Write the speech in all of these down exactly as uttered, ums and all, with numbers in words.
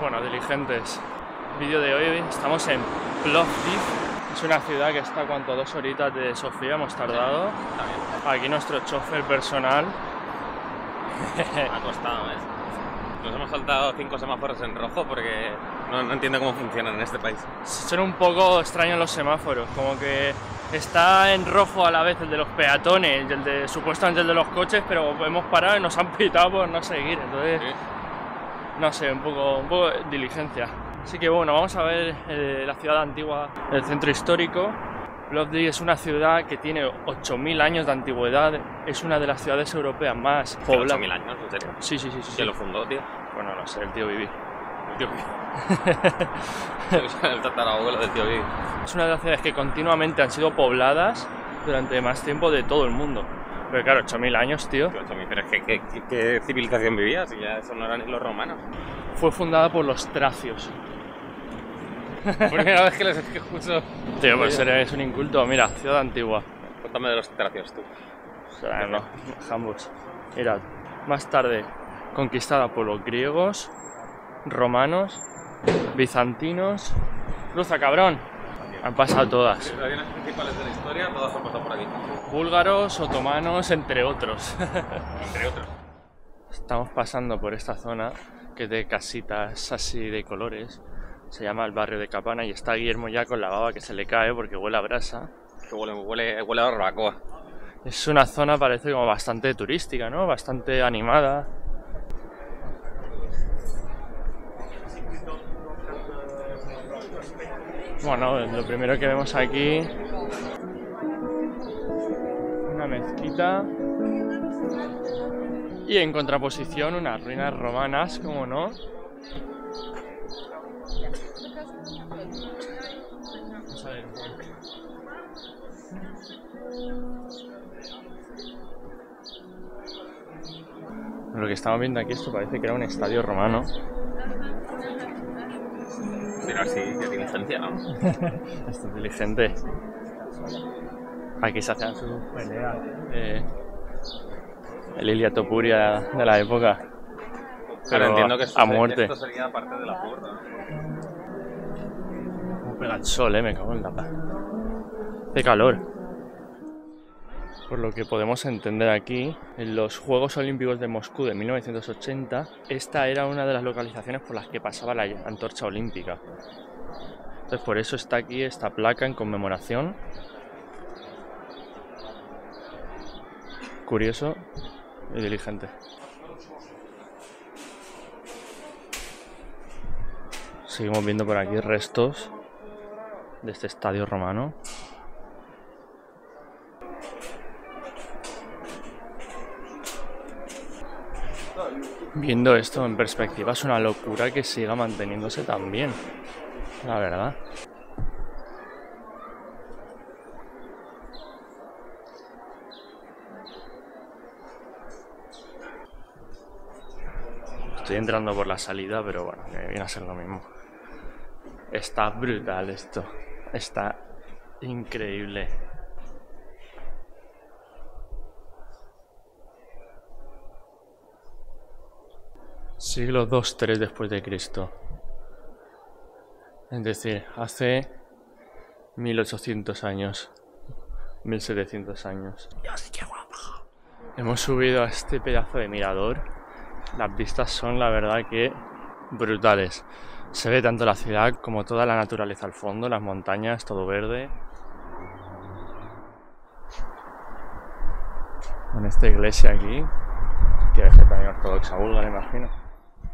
Bueno, diligentes, vídeo de hoy, estamos en Plovdiv, es una ciudad que está cuanto dos horitas de Sofía, hemos tardado. Aquí nuestro chofer personal. Ha costado, ¿eh? Nos hemos saltado cinco semáforos en rojo porque no, no entiendo cómo funcionan en este país. Son un poco extraños los semáforos, como que está en rojo a la vez el de los peatones y el de supuestamente el de los coches, pero hemos parado y nos han pitado por no seguir, entonces sí. No sé, un poco, un poco de diligencia. Así que bueno, vamos a ver eh, la ciudad antigua, el centro histórico. Plovdiv es una ciudad que tiene ocho mil años de antigüedad, es una de las ciudades europeas más pobladas. ¿ocho mil años? ¿En serio? Sí, sí, sí. sí ¿Quién lo fundó, tío? Bueno, no sé, el tío Vivi. El tío Vivi. El tatarabuelo del tío Vivi. Es una de las ciudades que continuamente han sido pobladas durante más tiempo de todo el mundo. Pero claro, ocho mil años, tío. ocho mil, pero es que ¿qué, qué, qué civilización vivía? Si ya eso no eran ni los romanos. Fue fundada por los tracios. Primera vez que les escucho. Tío, pues eres un inculto. Mira, ciudad antigua. Cuéntame de los tracios, tú. O sea, no, ambos. Mirad, más tarde conquistada por los griegos, romanos, bizantinos. ¡Cruza, cabrón! Han pasado todas. Las civilizaciones principales de la historia, todas han pasado por aquí. Búlgaros, otomanos, entre otros. Entre otros. Estamos pasando por esta zona que es de casitas así de colores. Se llama el barrio de Capana y está Guillermo ya con la baba que se le cae porque huele a brasa. Que huele, huele, huele a barbacoa. Es una zona, parece como bastante turística, ¿no? Bastante animada. Bueno, lo primero que vemos aquí, una mezquita y en contraposición unas ruinas romanas, como no. Vamos a ver un poco. Lo que estamos viendo aquí, esto parece que era un estadio romano. Pero así, qué diligencia, ¿no? Esto es diligente. Aquí se hacían sus peleas. Eh, el Ilia Topuria de la época. Pero Pero entiendo que a muerte. Esto sería parte de la burra. Como pega el sol, eh, me cago en la paz. Hace calor. Por lo que podemos entender aquí, en los Juegos Olímpicos de Moscú de mil novecientos ochenta, esta era una de las localizaciones por las que pasaba la antorcha olímpica. Entonces por eso está aquí esta placa en conmemoración. Curioso y diligente. Seguimos viendo por aquí restos de este estadio romano. Viendo esto en perspectiva es una locura que siga manteniéndose tan bien, la verdad. Estoy entrando por la salida, pero bueno, que viene a ser lo mismo. Está brutal esto, está increíble. Siglo dos tres después de Cristo. Es decir, hace mil ochocientos años, mil setecientos años. Dios, qué guapo. Hemos subido a este pedazo de mirador. Las vistas son, la verdad, que brutales. Se ve tanto la ciudad como toda la naturaleza al fondo, las montañas, todo verde. Con esta iglesia aquí, que debe ser también ortodoxa búlgara, imagino.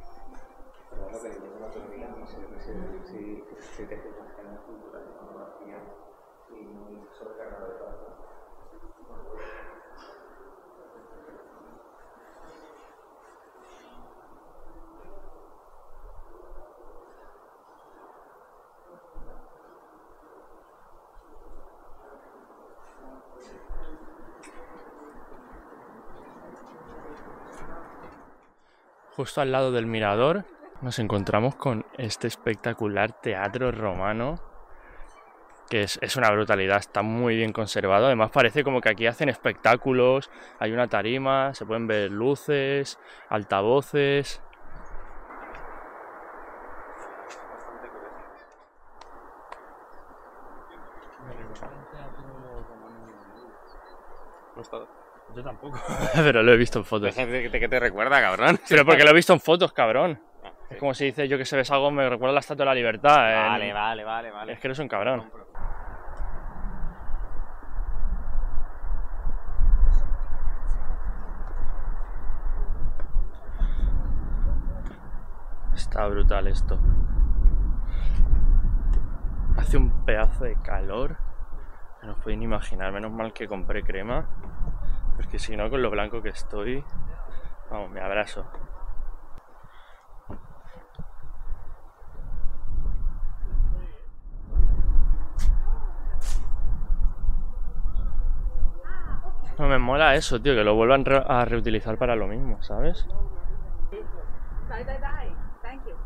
Justo al lado del mirador nos encontramos con este espectacular teatro romano, que es, es una brutalidad, está muy bien conservado. Además parece como que aquí hacen espectáculos, hay una tarima, se pueden ver luces, altavoces. No es todo. Yo tampoco. Pero lo he visto en fotos. Hay gente que te recuerda, cabrón. Pero porque lo he visto en fotos, cabrón. Ah, sí. Es como si dices yo que se ves algo, me recuerda a la Estatua de la Libertad. Vale, en... vale, vale, vale. Es que eres un cabrón. Está brutal esto. Hace un pedazo de calor. No os podéis ni imaginar. Menos mal que compré crema. Porque si no, con lo blanco que estoy... Vamos, me abrazo. No me mola eso, tío, que lo vuelvan re a reutilizar para lo mismo, ¿sabes? Bye, bye, bye. Thank you.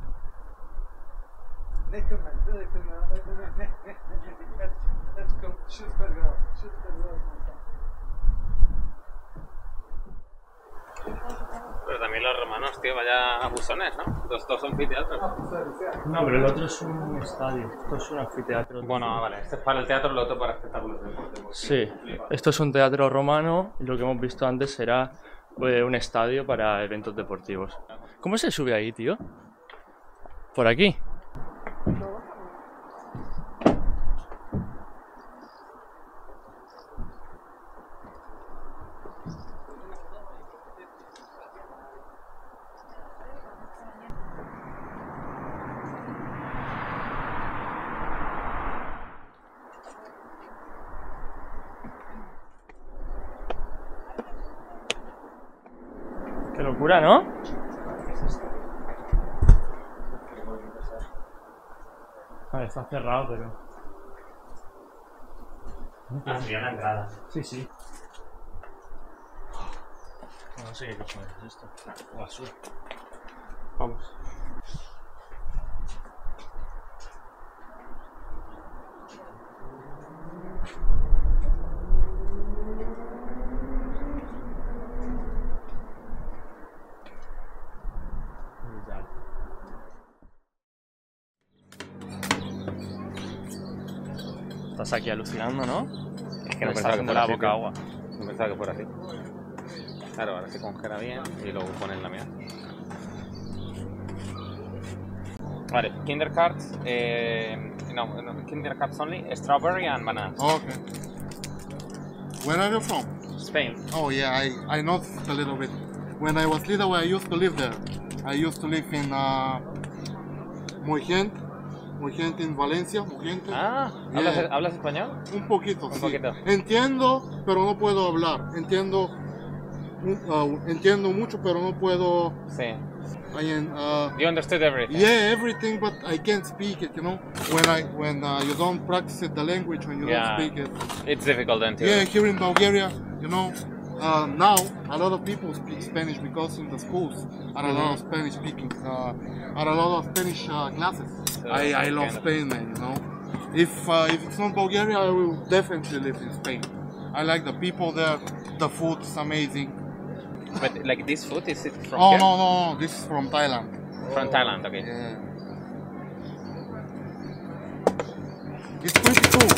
Pero también los romanos, tío, vaya abusones, ¿no? Los dos son anfiteatros. No, pero el otro es un estadio, esto es un anfiteatro. Bueno, vale, este es para el teatro, el otro para espectáculos de deporte. Sí, esto es un teatro romano y lo que hemos visto antes era eh, un estadio para eventos deportivos. ¿Cómo se sube ahí, tío? ¿Por aquí? Qué locura, ¿no? Vale, está cerrado, pero... Ah, sería la entrada. Sí, sí. No sé qué cojones es esto. Basura. Vamos. Estás aquí alucinando, ¿no? Es que Me no está pensaba que haciendo fuera la así, boca tío. agua. No pensaba que fuera así. Claro, ahora se congela bien y luego ponen la mía. Vale, Kinder Cards, eh, no, no, Kinder Cards only, strawberry and banana. Okay. Where are you from? Spain. Oh yeah, I, I noticed a little bit. When I was little, I used to live there. I used to live in uh, Moigent, Moigent in Valencia, Moigent. Ah, Yeah. ¿hablas, ¿hablas español? Un poquito, Un sí. poquito. Entiendo, pero no puedo hablar. Entiendo, uh, entiendo mucho, pero no puedo. Sí. I, uh, You understood everything? yeah, everything, but I can't speak it. You know, when I when uh, you don't practice it, the language, when you Yeah. don't speak it. It's difficult then too. Yeah, here in Bulgaria, you know, uh, now a lot of people speak Spanish because in the schools are a lot of Spanish speaking, uh, are a lot of Spanish uh, classes. So, I, I love kind of- Spain, man. You know, if uh, if it's not Bulgaria, I will definitely live in Spain. I like the people there, the food is amazing. But like this food, is it from Oh here? no, no, no, this is from Thailand. From Thailand, okay. Yeah. It's pretty cool.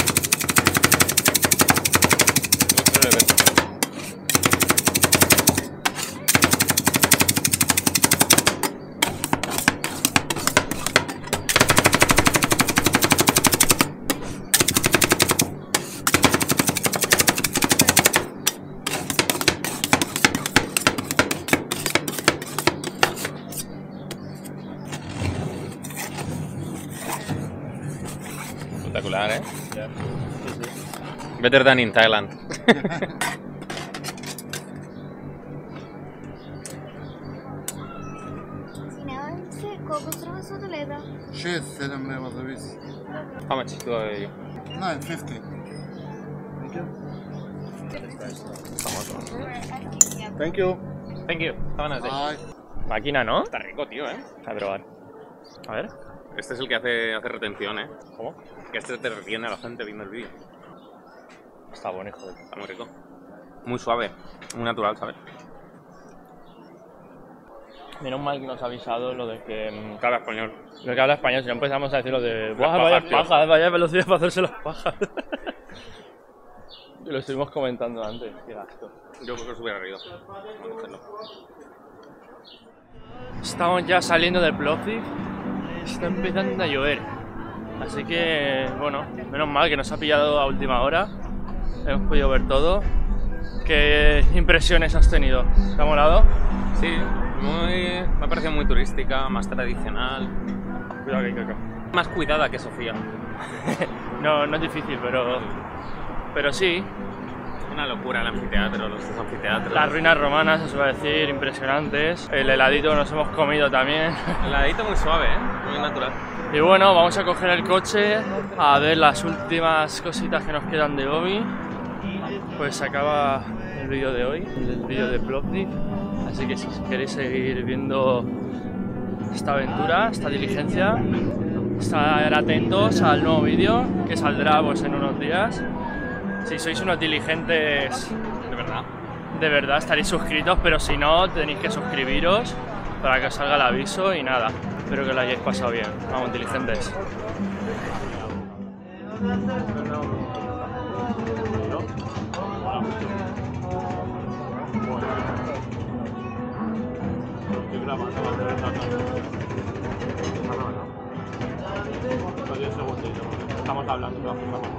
Looks really good. Espectacular, ¿eh? Better than in Thailand. Shit, seven levels of this. How much do I... nine fifty. Thank you. Thank you. Have a nice day. Bye. Máquina, ¿no? Está rico, tío, ¿eh? A probar. A ver. Este es el que hace, hace retención, ¿eh? ¿Cómo? Que este te retiene a la gente viendo el vídeo. Está bueno, hijo de... Está muy rico. Muy suave, muy natural, ¿sabes? Menos mal que nos ha avisado lo de que... Que habla español. Lo que habla español, si no empezamos a decir lo de... Las ¡Buah, pajas, vaya tío". pajas, vaya velocidad para hacerse las pajas! Y lo estuvimos comentando antes, qué gasto. Yo creo que os hubiera reído. Bueno, hacerlo. Estamos ya saliendo del Plovdiv, está empezando a llover. Así que, bueno, menos mal que nos ha pillado a última hora. Hemos podido ver todo. ¿Qué impresiones has tenido? ¿Te ha molado? Sí, muy, me ha parecido muy turística, más tradicional. Cuidado que hay caca. Más cuidada que Sofía. No, no es difícil, pero... Pero sí. Una locura el anfiteatro, los dos anfiteatros. Las ruinas romanas, se suele decir, impresionantes. El heladito que nos hemos comido también. El heladito muy suave, ¿eh? Muy natural. Y bueno, vamos a coger el coche a ver las últimas cositas que nos quedan de Gobi. Pues se acaba el vídeo de hoy, el vídeo de Plovdiv. Así que si queréis seguir viendo esta aventura, esta diligencia, estar atentos al nuevo vídeo que saldrá pues, en unos días. Si sois unos diligentes De verdad. de verdad estaréis suscritos, pero si no tenéis que suscribiros para que os salga el aviso y nada. Espero que lo hayáis pasado bien. Vamos, diligentes. Estamos hablando.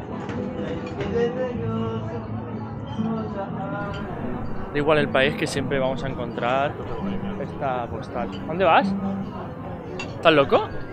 Da igual el país que siempre vamos a encontrar esta postal. ¿Dónde vas? ¿Estás loco?